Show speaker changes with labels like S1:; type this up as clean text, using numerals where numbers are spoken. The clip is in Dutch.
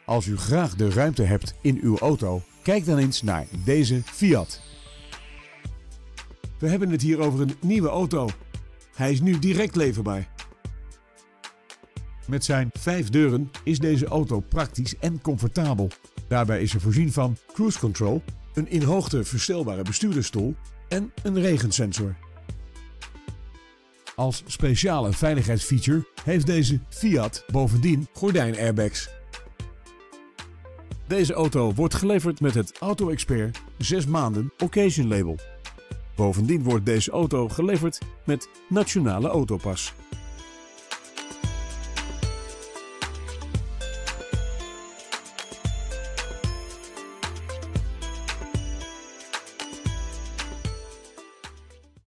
S1: Als u graag de ruimte hebt in uw auto, kijk dan eens naar deze Fiat. We hebben het hier over een nieuwe auto. Hij is nu direct leverbaar. Met zijn 5 deuren is deze auto praktisch en comfortabel. Daarbij is er voorzien van cruise control, een in hoogte verstelbare bestuurdersstoel en een regensensor. Als speciale veiligheidsfeature heeft deze Fiat bovendien gordijnairbags. Deze auto wordt geleverd met het Auto Expert 6 maanden Occasion label. Bovendien wordt deze auto geleverd met Nationale Autopas.